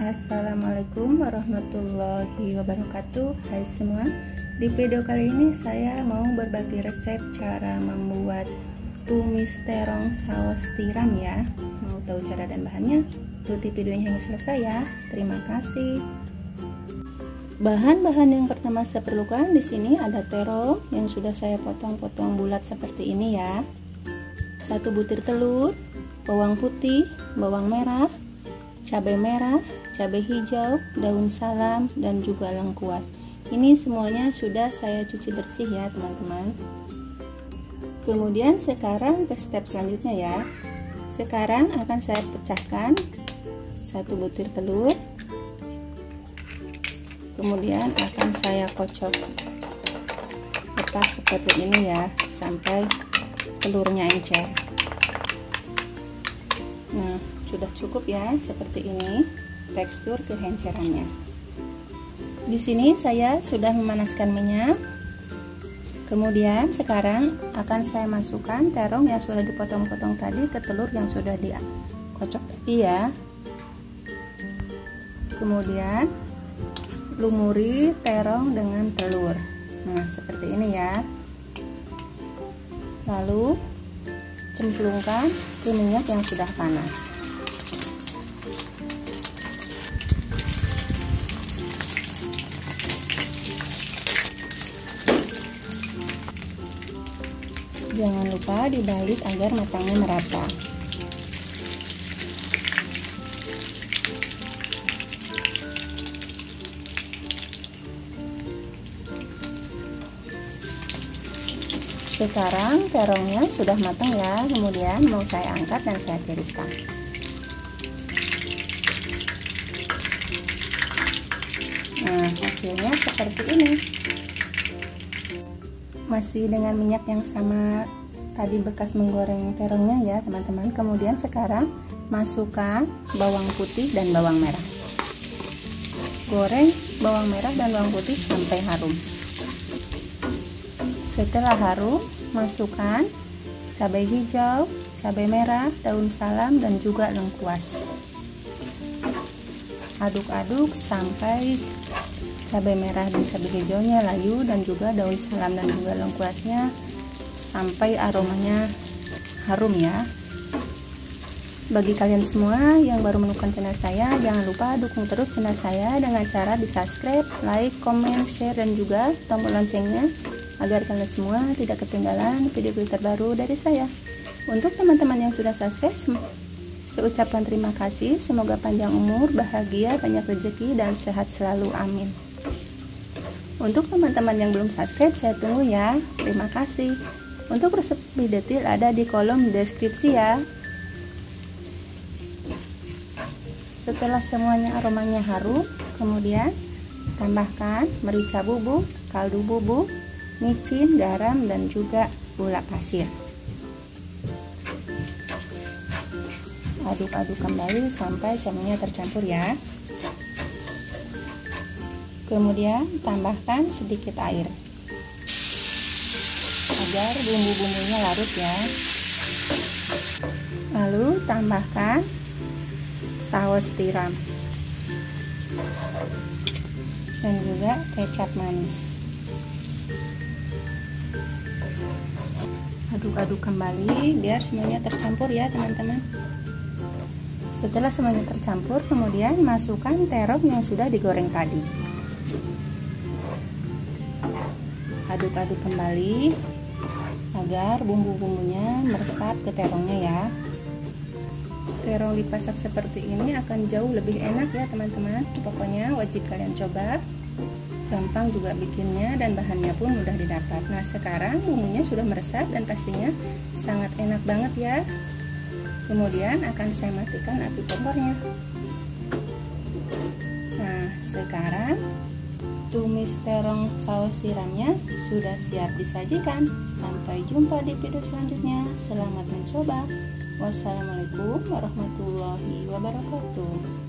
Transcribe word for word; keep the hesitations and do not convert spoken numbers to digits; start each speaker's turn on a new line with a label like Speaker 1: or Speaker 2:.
Speaker 1: Assalamualaikum warahmatullahi wabarakatuh. Hai semua, di video kali ini saya mau berbagi resep cara membuat tumis terong saus tiram ya. Mau tahu cara dan bahannya? Ikuti videonya hingga selesai ya. Terima kasih. Bahan-bahan yang pertama saya perlukan di sini ada terong yang sudah saya potong-potong bulat seperti ini ya. Satu butir telur, bawang putih, bawang merah, cabai merah, cabai hijau, daun salam, dan juga lengkuas. Ini semuanya sudah saya cuci bersih ya teman-teman. Kemudian sekarang ke step selanjutnya ya. Sekarang akan saya pecahkan satu butir telur. Kemudian akan saya kocok lepas seperti ini ya, sampai telurnya encer. Nah, sudah cukup ya seperti ini tekstur keencerannya. Di sini saya sudah memanaskan minyak. Kemudian sekarang akan saya masukkan terong yang sudah dipotong-potong tadi ke telur yang sudah dikocok tadi ya. Kemudian lumuri terong dengan telur. Nah, seperti ini ya. Lalu cemplungkan ke minyak yang sudah panas. Jangan lupa dibalik agar matangnya merata. Sekarang terongnya sudah matang ya. Kemudian mau saya angkat dan saya tiriskan. Nah, hasilnya seperti ini. Masih dengan minyak yang sama tadi bekas menggoreng terongnya ya teman-teman. Kemudian sekarang masukkan bawang putih dan bawang merah. Goreng bawang merah dan bawang putih sampai harum. Setelah harum, masukkan cabai hijau, cabai merah, daun salam, dan juga lengkuas. Aduk-aduk sampai cabai merah dan cabai hijaunya layu, dan juga daun salam dan juga lengkuasnya sampai aromanya harum ya. Bagi kalian semua yang baru menemukan channel saya, jangan lupa dukung terus channel saya dengan cara di subscribe, like, comment, share, dan juga tombol loncengnya agar kalian semua tidak ketinggalan video-video terbaru dari saya. Untuk teman-teman yang sudah subscribe, saya ucapkan terima kasih. Semoga panjang umur, bahagia, banyak rezeki, dan sehat selalu. Amin. Untuk teman-teman yang belum subscribe, saya tunggu ya. Terima kasih. Untuk resep lebih detail ada di kolom deskripsi ya. Setelah semuanya aromanya harum, kemudian tambahkan merica bubuk, kaldu bubuk, micin, garam, dan juga gula pasir. Aduk-aduk kembali sampai semuanya tercampur ya. Kemudian tambahkan sedikit air agar bumbu-bumbunya larut ya. Lalu tambahkan saus tiram dan juga kecap manis. Aduk-aduk kembali biar semuanya tercampur ya teman-teman. Setelah semuanya tercampur, kemudian masukkan terong yang sudah digoreng tadi. Aduk-aduk kembali agar bumbu-bumbunya meresap ke terongnya ya. Terong dipasak seperti ini akan jauh lebih enak ya teman-teman. Pokoknya wajib kalian coba. Gampang juga bikinnya dan bahannya pun mudah didapat. Nah, sekarang bumbunya sudah meresap dan pastinya sangat enak banget ya. Kemudian akan saya matikan api kompornya. Nah, sekarang tumis terong saus tiramnya sudah siap disajikan. Sampai jumpa di video selanjutnya. Selamat mencoba. Wassalamualaikum warahmatullahi wabarakatuh.